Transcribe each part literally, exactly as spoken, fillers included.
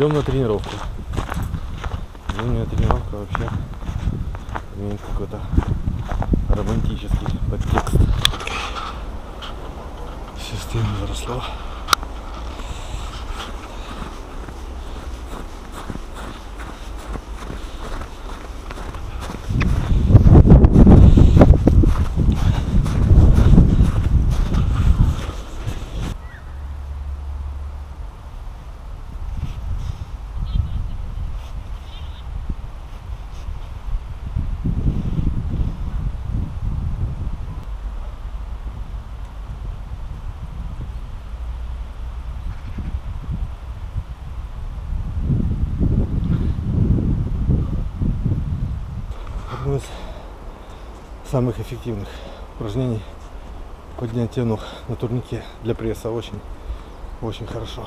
Идем на тренировку. Зимняя тренировка вообще имеет какой-то романтический подтекст. Система заросла. Одно из самых эффективных упражнений — поднятие ног на турнике для пресса. Очень, очень хорошо.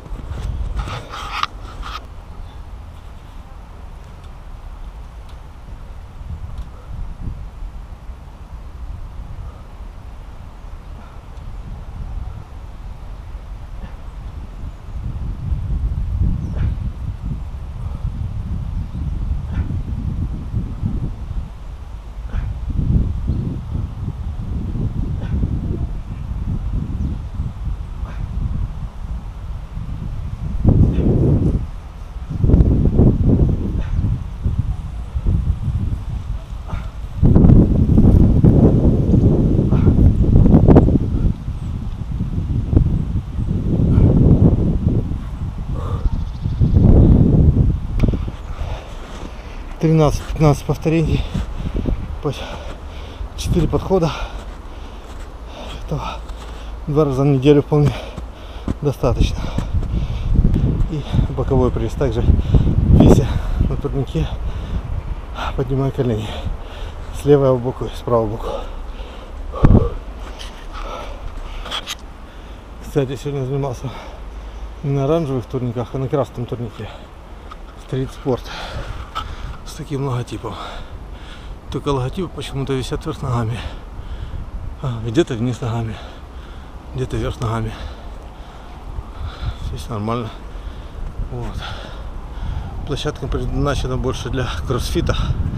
тринадцать-пятнадцать повторений, четыре подхода. Этого два раза в неделю вполне достаточно. И боковой пресс. Также вися на турнике, поднимаю колени с левого боку и с правого боку. Кстати, сегодня занимался не на оранжевых турниках, а на красном турнике. Стрит спорт. С таким логотипом. Только логотипы почему-то висят вверх ногами. А, где-то вниз ногами, где-то вверх ногами. Здесь нормально. Вот. Площадка предназначена больше для кроссфита.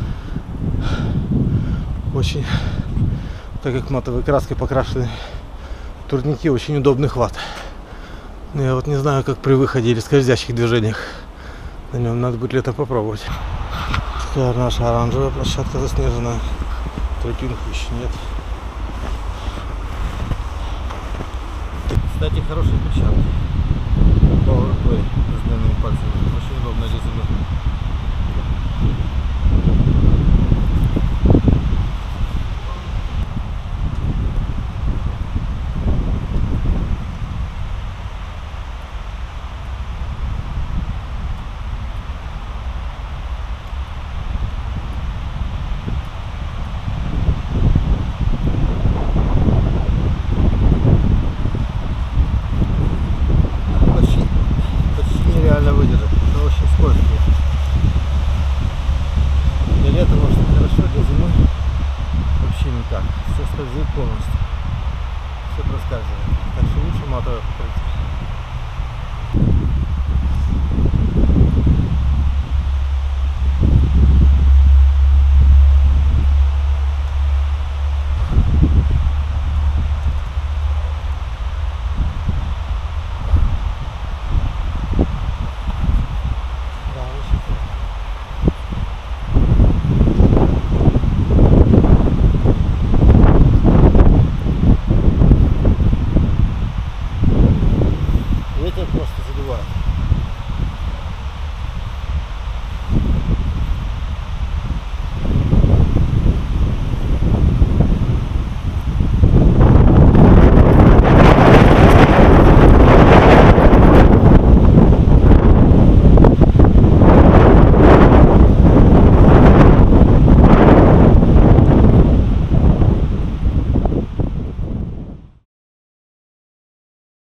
Очень, так как матовой краской покрашены турники, очень удобный хват. Но я вот не знаю, как при выходе или скользящих движениях на нем надо будет летом попробовать. Такая наша оранжевая площадка заснеженная. Тропинку еще нет. Кстати, хорошие перчатки. Powerplay с длинными пальцами. Очень удобно для зубов. Все скользит полностью, все проскальзывает, так что лучше матовое покрытие.